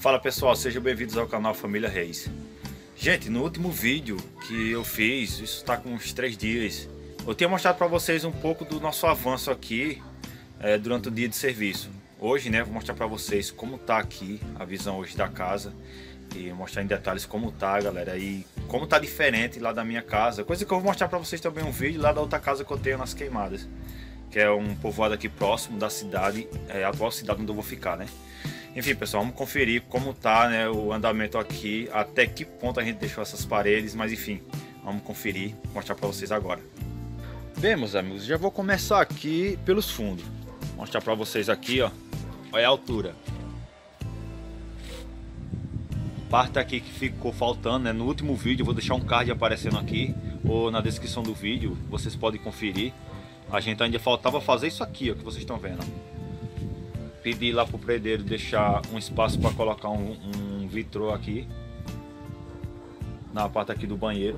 Fala pessoal, sejam bem-vindos ao canal Família Reis. Gente, no último vídeo que eu fiz, isso está com uns 3 dias, eu tinha mostrado para vocês um pouco do nosso avanço aqui durante o dia de serviço. Hoje, né, vou mostrar para vocês como tá aqui a visão hoje da casa e mostrar em detalhes como tá, galera, e como tá diferente lá da minha casa. Coisa que eu vou mostrar para vocês também um vídeo lá da outra casa que eu tenho nas Queimadas, que é um povoado aqui próximo da cidade, a atual cidade onde eu vou ficar, né? Enfim, pessoal, vamos conferir como tá, né, o andamento aqui, até que ponto a gente deixou essas paredes, mas enfim, vamos conferir, mostrar para vocês agora. Bem, meus amigos, já vou começar aqui pelos fundos. Mostrar para vocês aqui, ó, olha a altura. Parte aqui que ficou faltando, né, no último vídeo, eu vou deixar um card aparecendo aqui, ou na descrição do vídeo, vocês podem conferir. A gente ainda faltava fazer isso aqui, ó, que vocês estão vendo. Pedi lá pro predeiro deixar um espaço para colocar um vitrô aqui na parte aqui do banheiro,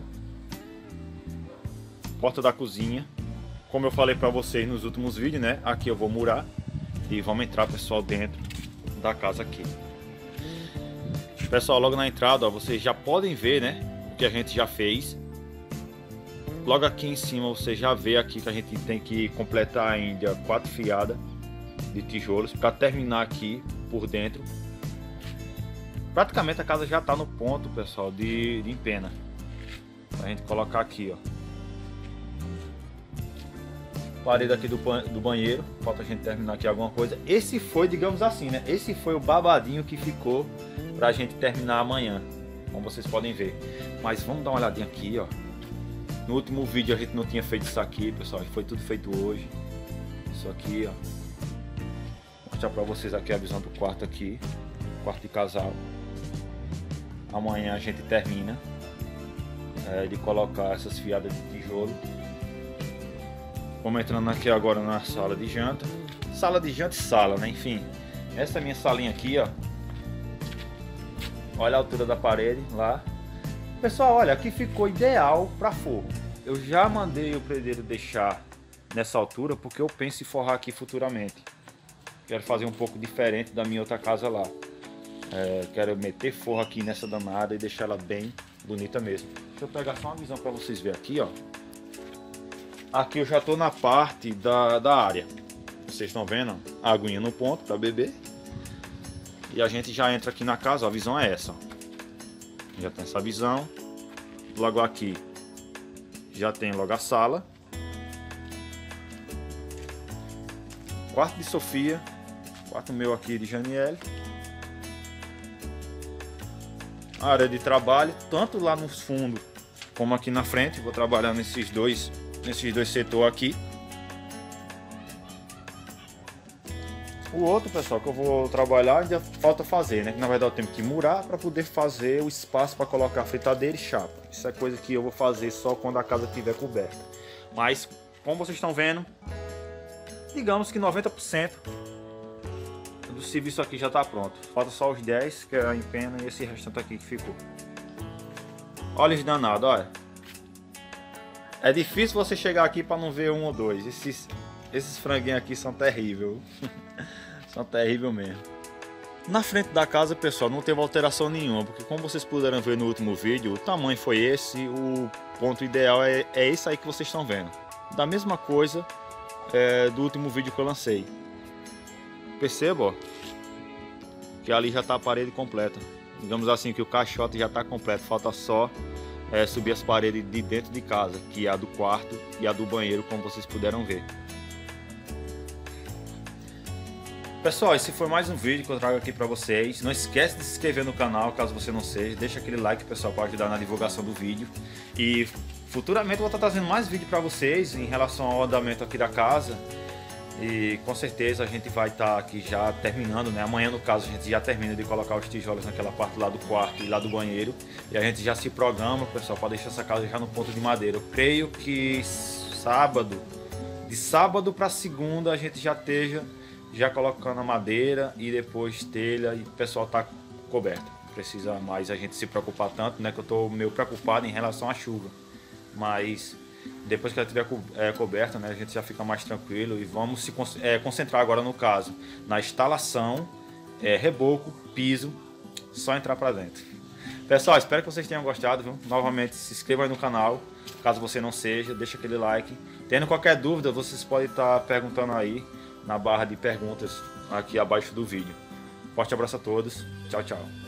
porta da cozinha. Como eu falei para vocês nos últimos vídeos, né? Aqui eu vou murar e vamos entrar, pessoal, dentro da casa aqui. Pessoal, logo na entrada, ó, vocês já podem ver, né, o que a gente já fez. Logo aqui em cima você já vê aqui que a gente tem que completar ainda 4 fiadas de tijolos para terminar aqui por dentro. Praticamente a casa já está no ponto, pessoal, de empena. A gente colocar aqui, ó, parede aqui do banheiro. Falta a gente terminar aqui alguma coisa. Esse foi, digamos assim, né? Esse foi o babadinho que ficou para a gente terminar amanhã, como vocês podem ver. Mas vamos dar uma olhadinha aqui, ó. No último vídeo a gente não tinha feito isso aqui, pessoal. Foi tudo feito hoje. Isso aqui, ó. Vou mostrar para vocês aqui a visão do quarto aqui, quarto de casal. Amanhã a gente termina de colocar essas fiadas de tijolo. Vamos entrando aqui agora na sala de janta. Sala de janta e sala, né? Enfim, essa minha salinha aqui, ó. Olha a altura da parede lá. Pessoal, olha, aqui ficou ideal para forro. Eu já mandei o predeiro deixar nessa altura porque eu penso em forrar aqui futuramente. Quero fazer um pouco diferente da minha outra casa lá. Quero meter forro aqui nessa danada e deixar ela bem bonita mesmo. Deixa eu pegar só uma visão para vocês verem aqui, ó. Aqui eu já estou na parte da área. Vocês estão vendo? A aguinha no ponto para beber. E a gente já entra aqui na casa, ó, a visão é essa, ó. Já tem essa visão. Logo aqui já tem logo a sala. Quarto de Sofia. Quarto meu aqui de Janiele. Área de trabalho, tanto lá nos fundos como aqui na frente. Vou trabalhar nesses dois setores aqui. O outro, pessoal, que eu vou trabalhar ainda falta fazer, né? Na verdade eu tenho que murar para poder fazer o espaço para colocar fritadeira e chapa. Isso é coisa que eu vou fazer só quando a casa estiver coberta. Mas, como vocês estão vendo, digamos que 90% do serviço aqui já está pronto. Falta só os 10, que é a empena, e esse restante aqui que ficou. Olha os danados, olha. É difícil você chegar aqui para não ver um ou dois. Esses franguinhos aqui são terríveis. São terríveis mesmo. Na frente da casa, pessoal, não teve alteração nenhuma, porque como vocês puderam ver no último vídeo, o tamanho foi esse, o ponto ideal é esse aí que vocês estão vendo. Da mesma coisa do último vídeo que eu lancei. Perceba, ó, que ali já está a parede completa. Digamos assim que o caixote já está completo, falta só subir as paredes de dentro de casa, que é a do quarto e a do banheiro, como vocês puderam ver. Pessoal, esse foi mais um vídeo que eu trago aqui para vocês. Não esquece de se inscrever no canal, caso você não seja. Deixa aquele like, pessoal, para ajudar na divulgação do vídeo. E futuramente eu vou estar trazendo mais vídeo para vocês em relação ao andamento aqui da casa. E com certeza a gente vai estar aqui já terminando, né? Amanhã, no caso, a gente já termina de colocar os tijolos naquela parte lá do quarto e lá do banheiro. E a gente já se programa, pessoal, para deixar essa casa já no ponto de madeira. Eu creio que de sábado para segunda, a gente já esteja colocando a madeira e depois telha e o pessoal tá coberto. Não precisa mais a gente se preocupar tanto, né? Que eu tô meio preocupado em relação à chuva. Mas depois que ela estiver coberta, né, a gente já fica mais tranquilo e vamos se concentrar agora no caso na instalação, reboco, piso só entrar para dentro. Pessoal, espero que vocês tenham gostado, viu? Novamente, se inscreva aí no canal, caso você não seja, deixa aquele like. Tendo qualquer dúvida, vocês podem estar perguntando aí na barra de perguntas aqui abaixo do vídeo. Forte abraço a todos, tchau, tchau.